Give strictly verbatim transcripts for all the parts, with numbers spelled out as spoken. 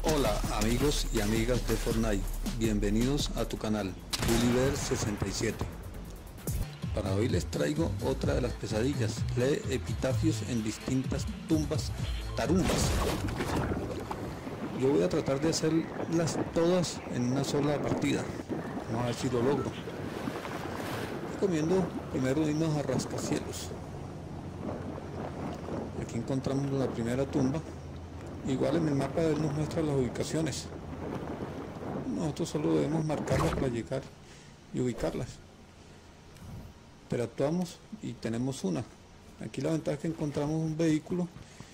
Hola amigos y amigas de Fortnite, bienvenidos a tu canal Gulliver sesenta y siete. Para hoy les traigo otra de las pesadillas, lee epitafios en distintas tumbas tarumbas. Yo voy a tratar de hacerlas todas en una sola partida, vamos a ver si lo logro. Recomiendo primero irnos a rascacielos. Aquí encontramos la primera tumba. Igual en el mapa él nos muestra las ubicaciones. Nosotros solo debemos marcarlas para llegar y ubicarlas. Pero actuamos y tenemos una. Aquí la ventaja es que encontramos un vehículo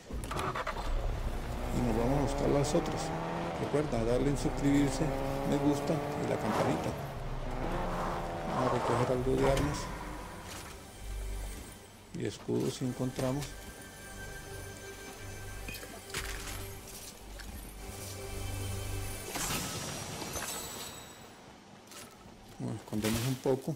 y nos vamos a buscar las otras. Recuerda darle en suscribirse, me gusta y la campanita. Vamos a recoger algo de armas y escudos si encontramos. Nos escondemos un poco.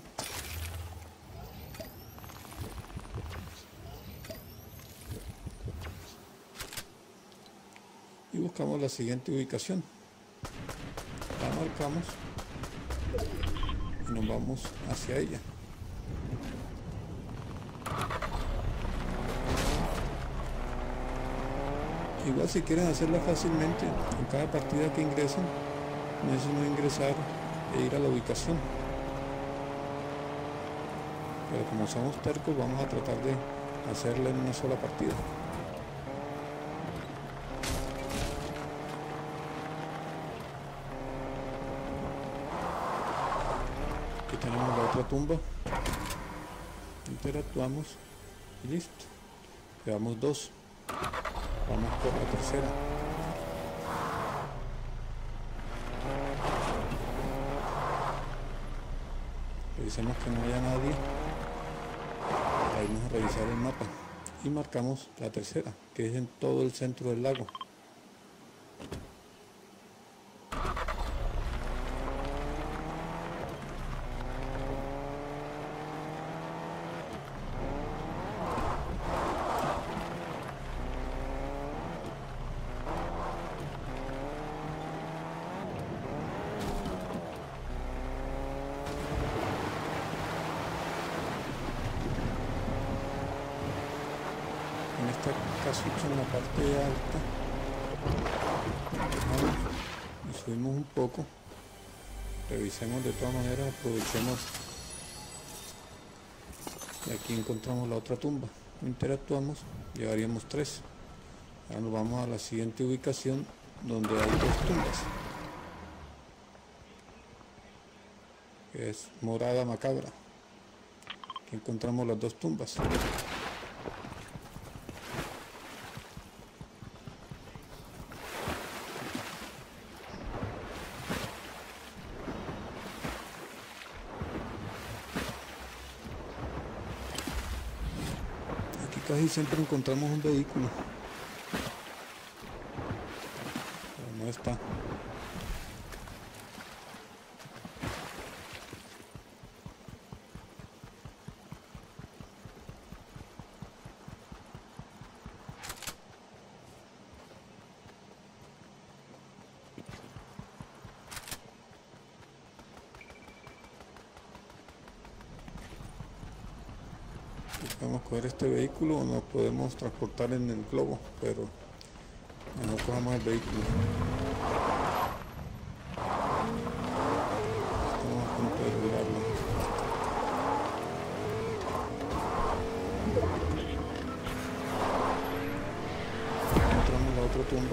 Y buscamos la siguiente ubicación. La marcamos y nos vamos hacia ella. Igual si quieren hacerla fácilmente, en cada partida que ingresen, no es sino ingresar e ir a la ubicación. Pero como somos tercos, vamos a tratar de hacerla en una sola partida. Aquí tenemos la otra tumba. Interactuamos y listo. Quedamos dos. Vamos por la tercera. Revisemos que no haya nadie. Para irnos a revisar el mapa. Y marcamos la tercera, que es en todo el centro del lago. En esta casucha, en la parte alta, bajamos y subimos un poco. Revisemos de todas maneras, aprovechemos. Y aquí encontramos la otra tumba. Interactuamos, llevaríamos tres. Ahora nos vamos a la siguiente ubicación donde hay dos tumbas, que es Morada Macabra. Aquí encontramos las dos tumbas. Casi siempre encontramos un vehículo, pero no está. Podemos coger este vehículo o nos podemos transportar en el globo, pero no cojamos el vehículo. Estamos a punto de lograrlo. Encontramos la otra tumba.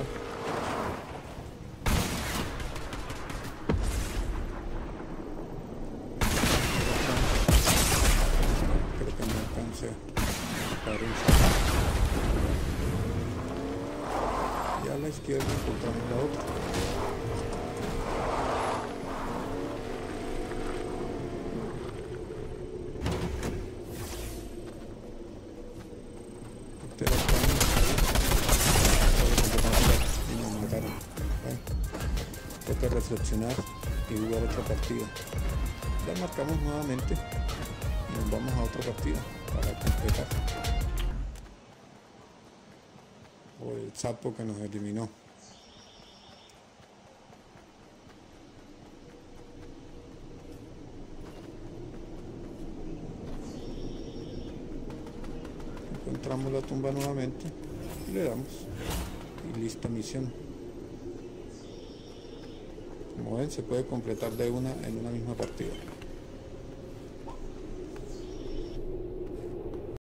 Y a la izquierda encontramos la otra. Y nos mataron. Bueno, toca reflexionar y jugar otra partida. La marcamos nuevamente y nos vamos a otra partida para completar. O el sapo que nos eliminó. encontramos la tumba nuevamente y le damos y lista misión. Como ven, se puede completar de una en una misma partida.